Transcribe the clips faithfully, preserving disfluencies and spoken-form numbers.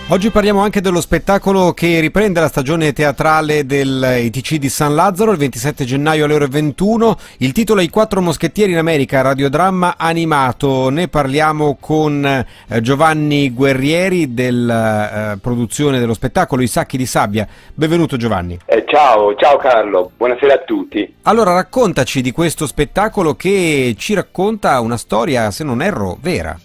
Oggi parliamo anche dello spettacolo che riprende la stagione teatrale del I T C di San Lazzaro il ventisette gennaio alle ore ventuno. Il titolo è I Quattro Moschettieri in America, radiodramma animato. Ne parliamo con eh, Giovanni Guerrieri della eh, produzione dello spettacolo I Sacchi di Sabbia. Benvenuto Giovanni. Eh, ciao, ciao Carlo, buonasera a tutti. Allora raccontaci di questo spettacolo che ci racconta una storia, se non erro, vera.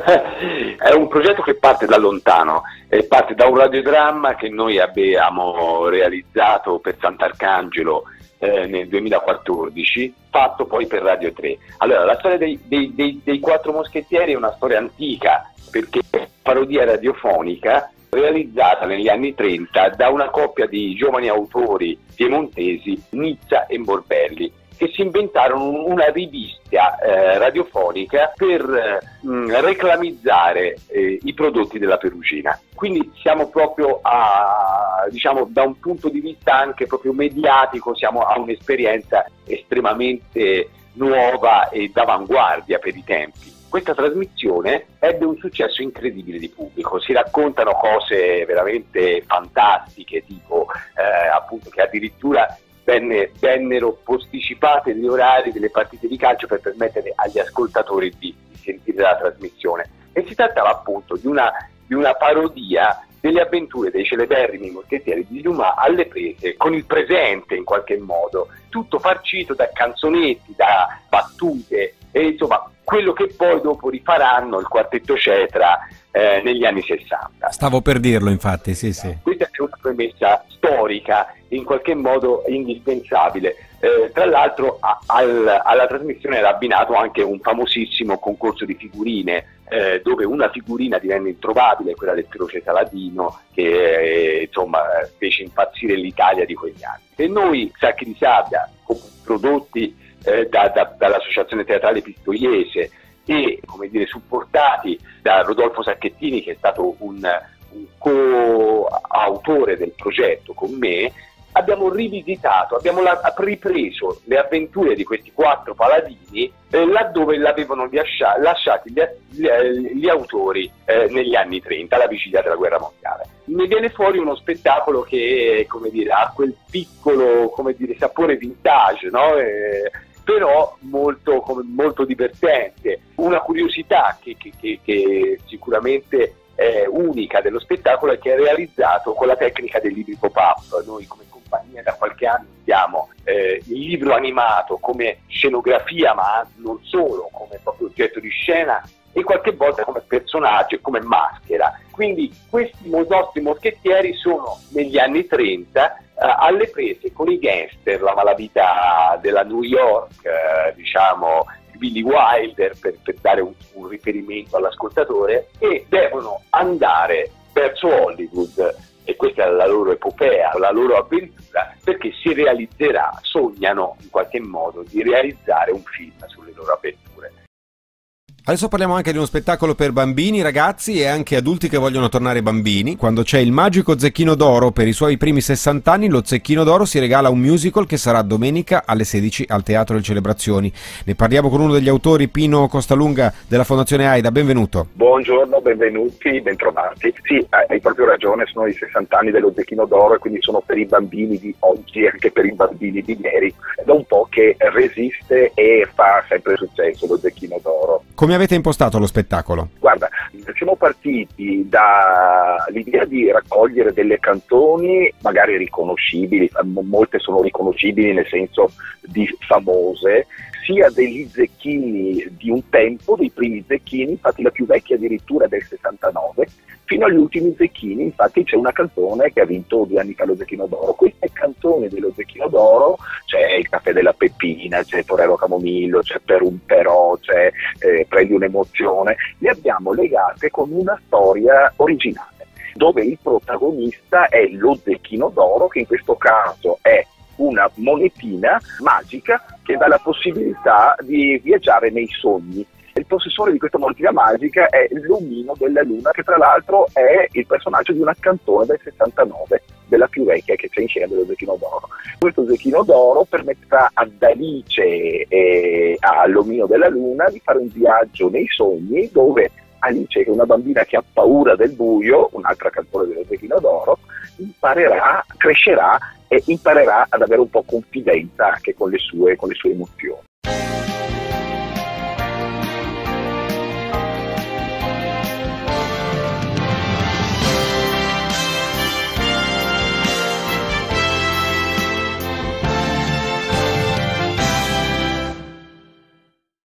È un progetto che parte da lontano, eh, parte da un radiodramma che noi abbiamo realizzato per Sant'Arcangelo eh, nel duemilaquattordici, fatto poi per Radio tre. Allora, la storia dei, dei, dei, dei Quattro Moschettieri è una storia antica, perché è una parodia radiofonica realizzata negli anni trenta da una coppia di giovani autori piemontesi, Nizza e Borbelli, che si inventarono una rivista eh, radiofonica per eh, mh, reclamizzare eh, i prodotti della Perugina. Quindi siamo proprio a, diciamo, da un punto di vista anche proprio mediatico, siamo a un'esperienza estremamente nuova e d'avanguardia per i tempi. Questa trasmissione ebbe un successo incredibile di pubblico, si raccontano cose veramente fantastiche, tipo eh, appunto che addirittura Venne, vennero posticipate gli orari delle partite di calcio per permettere agli ascoltatori di, di sentire la trasmissione. E si trattava appunto di una, di una parodia delle avventure dei celeberrimi moschettieri di Dumas alle prese con il presente in qualche modo, tutto farcito da canzonetti, da battute e insomma quello che poi dopo rifaranno il quartetto Cetra eh, negli anni sessanta. Stavo per dirlo infatti, sì sì. Questa è una premessa storica in qualche modo indispensabile. Eh, tra l'altro a, al, alla trasmissione era abbinato anche un famosissimo concorso di figurine eh, dove una figurina divenne introvabile, quella del feroce Saladino, che eh, insomma fece impazzire l'Italia di quegli anni. E noi, Sacchi di Sabbia, prodotti eh, da, da, dall'Associazione Teatrale Pistoiese e come dire supportati da Rodolfo Sacchettini, che è stato un, un co-autore del progetto con me, abbiamo rivisitato, abbiamo la, ripreso le avventure di questi quattro paladini eh, laddove l'avevano lascia, lasciati gli, gli, gli autori eh, negli anni trenta, alla vigilia della guerra mondiale. Ne viene fuori uno spettacolo che, come dire, ha quel piccolo, come dire, sapore vintage, no? Eh, però molto, come, molto divertente. Una curiosità che, che, che, che sicuramente è unica dello spettacolo è che è realizzato con la tecnica del libro pop-up. Noi come compagnia da qualche anno usiamo eh, il libro animato come scenografia, ma non solo, come proprio oggetto di scena e qualche volta come personaggio e come maschera. Quindi questi nostri moschettieri sono negli anni trenta eh, alle prese con i gangster, la malavita della New York, eh, diciamo Billy Wilder, per, per dare un, un riferimento all'ascoltatore, e devono andare verso Hollywood, e questa è la loro epopea, la loro avventura, perché si realizzerà, sognano in qualche modo di realizzare un film sulle loro avventure. Adesso parliamo anche di uno spettacolo per bambini, ragazzi e anche adulti che vogliono tornare bambini. Quando c'è il magico Zecchino d'Oro per i suoi primi sessanta anni, lo Zecchino d'Oro si regala un musical che sarà domenica alle sedici al Teatro Le Celebrazioni. Ne parliamo con uno degli autori, Pino Costalunga della Fondazione AIDA. Benvenuto. Buongiorno, benvenuti, bentrovati. Sì, hai proprio ragione, sono i sessanta anni dello Zecchino d'Oro e quindi sono per i bambini di oggi e anche per i bambini di ieri. È da un po' che resiste e fa sempre successo lo Zecchino d'Oro. Come avete impostato lo spettacolo? Guarda, siamo partiti dall'idea di raccogliere delle canzoni magari riconoscibili, molte sono riconoscibili nel senso di famose, sia degli zecchini di un tempo, dei primi zecchini, infatti la più vecchia addirittura del sessantanove, fino agli ultimi zecchini. Infatti c'è una canzone che ha vinto due anni fa lo Zecchino d'Oro. Queste canzoni dello Zecchino d'Oro, c'è il Caffè della Peppina, c'è Torero Camomillo, c'è Per un però, c'è eh, Prendi un'emozione, le abbiamo legate con una storia originale, dove il protagonista è lo Zecchino d'Oro, che in questo caso è una monetina magica che dà la possibilità di viaggiare nei sogni. Il possessore di questa monetina magica è l'Omino della Luna, che tra l'altro è il personaggio di una canzone del sessantanove, della più vecchia che c'è in scena, dello Zecchino d'Oro. Questo Zecchino d'Oro permetterà ad Alice e all'Omino della Luna di fare un viaggio nei sogni, dove Alice, che è una bambina che ha paura del buio, un'altra canzone dello Zecchino d'Oro, imparerà, crescerà e imparerà ad avere un po' confidenza anche con le sue, con le sue emozioni.